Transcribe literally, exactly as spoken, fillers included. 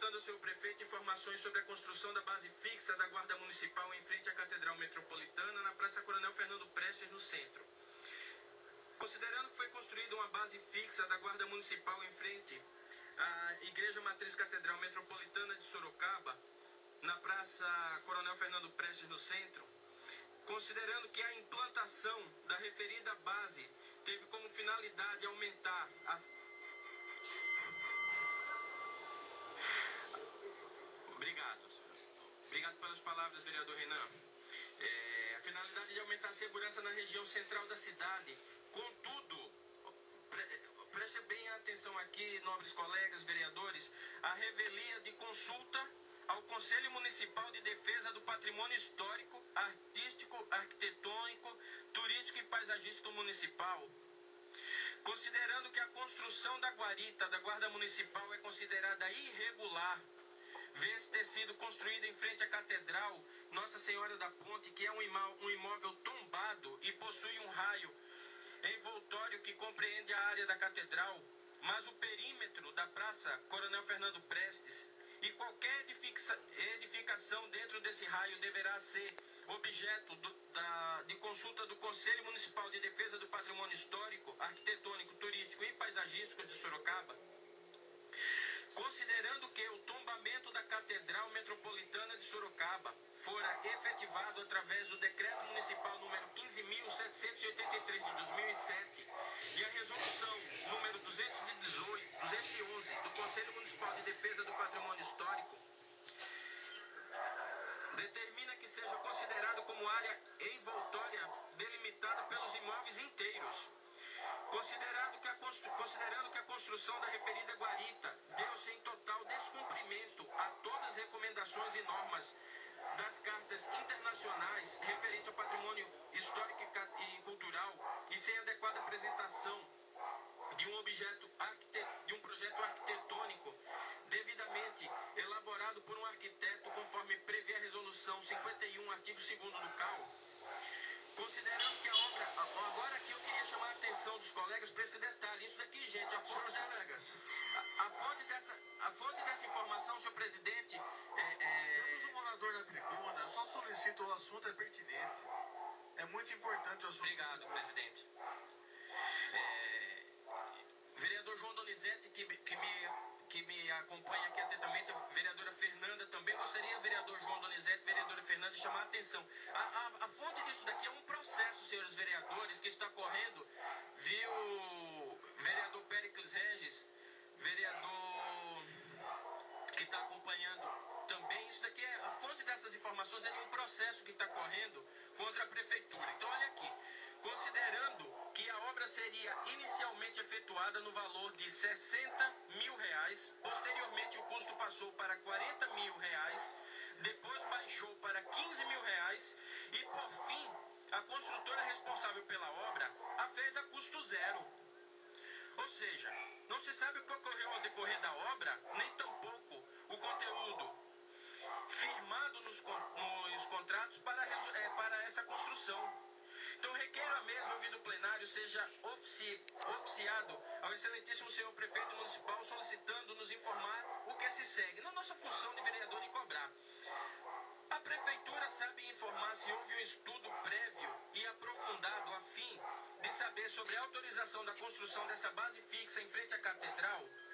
solicitando ao senhor prefeito informações sobre a construção da base fixa da Guarda Municipal em frente à Catedral Metropolitana, na Praça Coronel Fernando Prestes, no centro. Considerando que foi construída uma base fixa da Guarda Municipal em frente à Igreja Matriz Catedral Metropolitana de Sorocaba, na Praça Coronel Fernando Prestes, no centro, considerando que a implantação da referida base teve como finalidade aumentar as... Obrigado, senhor. Obrigado pelas palavras, vereador Renan. É, a finalidade de aumentar a segurança na região central da cidade. Contudo, pre, preste bem atenção aqui, nobres colegas vereadores, a revelia de consulta ao Conselho Municipal de Defesa do Patrimônio Histórico, Artístico, Arquitetônico, Turístico e Paisagístico Municipal. Considerando que a construção da guarita da Guarda Municipal é considerada irregular, vez ter sido construída em frente à Catedral Nossa Senhora da Ponte, que é um imóvel tombado e possui um raio envoltório que compreende a área da Catedral, mas o perímetro da Praça Coronel Fernando Prestes e qualquer edifica edificação dentro desse raio deverá ser objeto do, da, de consulta do Conselho Municipal de Defesa do Patrimônio Histórico, Arquitetônico, Turístico e Paisagístico de Sorocaba. Considerando que o tombamento da Catedral Metropolitana de Sorocaba fora efetivado através do Decreto Municipal número quinze mil setecentos e oitenta e três de dois mil e sete e a Resolução número duzentos e dezoito, duzentos e onze do Conselho Municipal de Defesa do Patrimônio Histórico, determina que seja considerado como área envoltória delimitada pelos imóveis inteiros. Considerado que a considerando que a construção da referida guarita deu-se em total descumprimento a todas as recomendações e normas das cartas internacionais referente ao patrimônio histórico e cultural e sem adequada apresentação de um objeto de um projeto arquitetônico devidamente elaborado por um arquiteto conforme prevê a resolução cinquenta e um, artigo segundo do C A U. Considerando que a obra... Agora aqui eu queria chamar a atenção dos colegas para esse detalhe. Isso daqui, gente, a fonte, a, a fonte, dessa, a fonte dessa informação, senhor presidente... É, é... Temos um morador na tribuna, só solicito, o assunto é pertinente. É muito importante o assunto. Obrigado, presidente. É, vereador João Donizete, que, que, me, que me acompanha aqui atentamente, a vereadora Fernanda também. Gostaria, vereador João Donizete, vereadora Fernanda, de chamar a atenção. A, a, a fonte disso daqui é um processo, senhores vereadores, que está correndo, viu, vereador Péricles Regis, vereador que está acompanhando também. Isso daqui é a fonte dessas informações, é de um processo que está correndo contra a prefeitura. Então, olha aqui, considerando que a obra seria inicialmente efetuada no valor de sessenta mil reais, posteriormente o custo passou para quarenta mil reais, depois baixou para quinze mil reais e, por fim, a construtora responsável pela obra a fez a custo zero. Ou seja, não se sabe o que ocorreu ao decorrer da obra, nem tampouco o conteúdo firmado nos, nos contratos para, é, para essa construção. Então, requeiro a mesa, ouvido o plenário, seja ofici, oficiado ao excelentíssimo senhor prefeito municipal, solicitando nos informar o que se segue. Na nossa função de vereador de cobrar. A prefeitura sabe informar se houve um estudo prévio e aprofundado a fim de saber sobre a autorização da construção dessa base fixa em frente à catedral.